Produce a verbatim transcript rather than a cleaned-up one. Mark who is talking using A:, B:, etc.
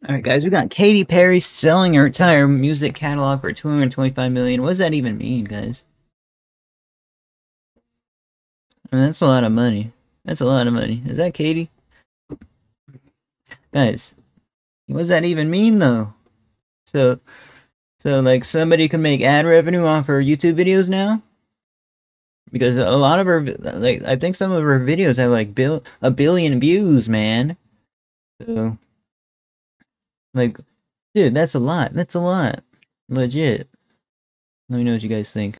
A: Alright guys, we got Katy Perry selling her entire music catalog for two hundred twenty-five million. What does that even mean, guys? I mean, that's a lot of money. That's a lot of money. Is that Katy? Guys, what does that even mean though? So, so like somebody can make ad revenue off her YouTube videos now? Because a lot of her, like, I think some of her videos have like bill a billion views, man. So, like, dude, that's a lot. That's a lot. Legit. Let me know what you guys think.